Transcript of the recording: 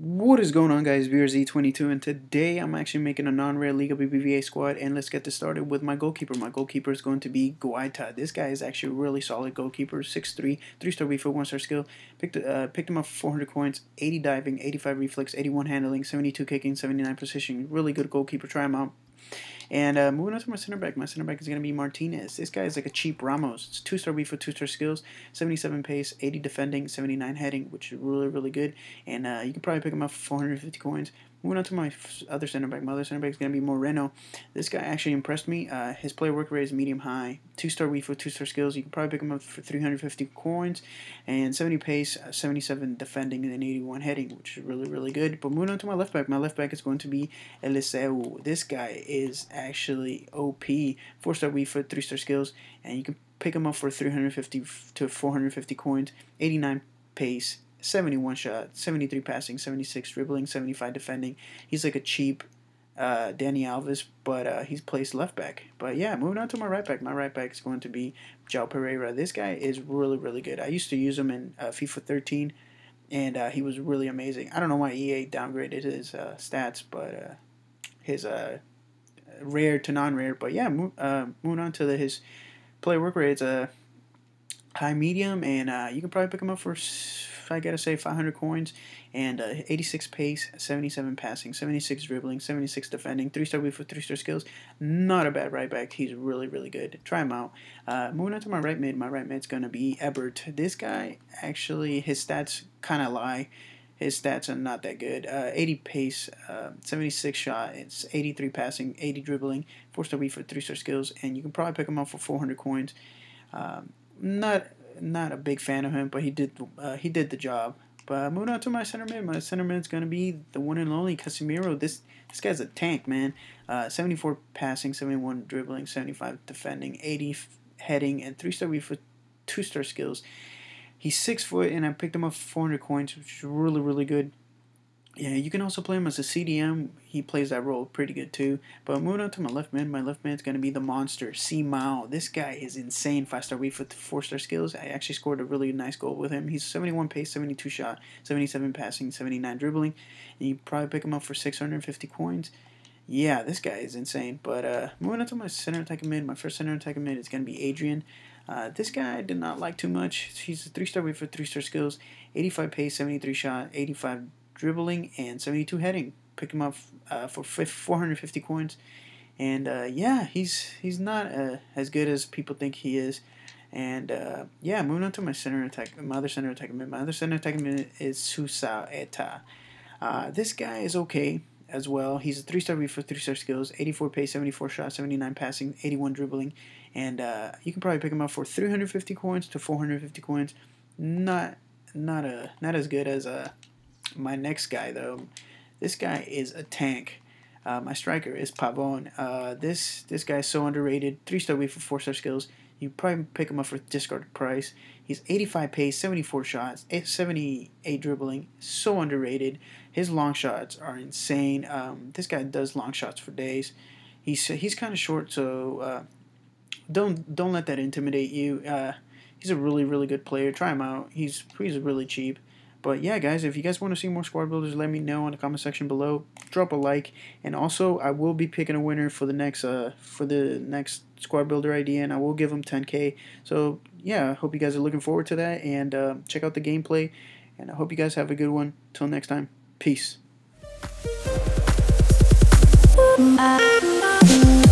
What is going on, guys? BRZ22, and today I'm actually making a non-rare Liga BBVA squad, and let's get this started with my goalkeeper. My goalkeeper is going to be Guaita. This guy is actually a really solid goalkeeper, 6'3", 3-star Fifa, 1-star skill. Picked him up for 400 coins, 80 diving, 85 reflex, 81 handling, 72 kicking, 79 positioning. Really good goalkeeper. Try him out. And moving on to my center back is going to be Martinez. This guy is like a cheap Ramos. It's 2-star Fifa, 2-star skills, 77 pace, 80 defending, 79 heading, which is really, really good. And you can probably pick him up for 450 coins. Moving on to my other center back. My other center back is going to be Moreno. This guy actually impressed me. His player work rate is medium high. 2-star Fifa, 2-star skills. You can probably pick him up for 350 coins. And 70 pace, 77 defending, and 81 heading, which is really, really good. But moving on to my left back. My left back is going to be Eliseu. This guy is actually OP. 4-star Fifa, 3-star skills. And you can pick him up for 350 to 450 coins. 89 pace. 71 shot, 73 passing, 76 dribbling, 75 defending. He's like a cheap Danny Alves, but he plays left back. But yeah, moving on to my right back. My right back is going to be João Pereira. This guy is really, really good. I used to use him in FIFA 13, and he was really amazing. I don't know why EA downgraded his stats, but his rare to non-rare. But yeah, moving on to his play work rate. It's high medium, and you can probably pick him up for, I gotta say, 500 coins, and 86 pace, 77 passing, 76 dribbling, 76 defending, 3-star with 3-star skills. Not a bad right back. He's really, really good. Try him out. Moving on to my right mid. My right mid's gonna be Ebert. This guy, actually, his stats kind of lie. His stats are not that good. 80 pace, 76 shot, it's 83 passing, 80 dribbling, 4-star for 3-star skills, and you can probably pick him up for 400 coins. Not a big fan of him, but he did the job. But moving on to my center mid. My center mid is gonna be the one and only Casemiro. This guy's a tank, man. 74 passing, 71 dribbling, 75 defending, 80 heading, and 3-star for 2-star skills. He's 6 foot, and I picked him up for 400 coins, which is really, really good. Yeah, you can also play him as a CDM. He plays that role pretty good too. But moving on to my left mid. My left mid's going to be the monster, Simao. This guy is insane. 5-star with 4-star skills. I actually scored a really nice goal with him. He's 71 pace, 72 shot, 77 passing, 79 dribbling. And you probably pick him up for 650 coins. Yeah, this guy is insane. But moving on to my center attacking mid. My first center attacking mid is going to be Adrian. This guy I did not like too much. He's a 3-star with 3-star skills, 85 pace, 73 shot, 85 dribbling, and 72 heading. Pick him up for 450 coins, and yeah, he's not as good as people think he is. And yeah, moving on to my center attack, my other center attacking mid. My other center attacking mid is Susao Eta. This guy is okay as well. He's a 3-star for 3-star skills, 84 pace, 74 shot, 79 passing, 81 dribbling, and you can probably pick him up for 350 coins to 450 coins. Not as good as my next guy, though. This guy is a tank. My striker is Pavon. This guy is so underrated. 3-star for 4-star skills. You probably pick him up for discarded price. He's 85 pace, 74 shots, 78 dribbling. So underrated. His long shots are insane. This guy does long shots for days. He's kind of short, so don't let that intimidate you. He's a really, really good player. Try him out. He's really cheap. But yeah, guys, if you guys want to see more squad builders, let me know in the comment section below. Drop a like, and also I will be picking a winner for the next squad builder idea, and I will give them 10K. So yeah, I hope you guys are looking forward to that, and check out the gameplay. And I hope you guys have a good one. Till next time, peace.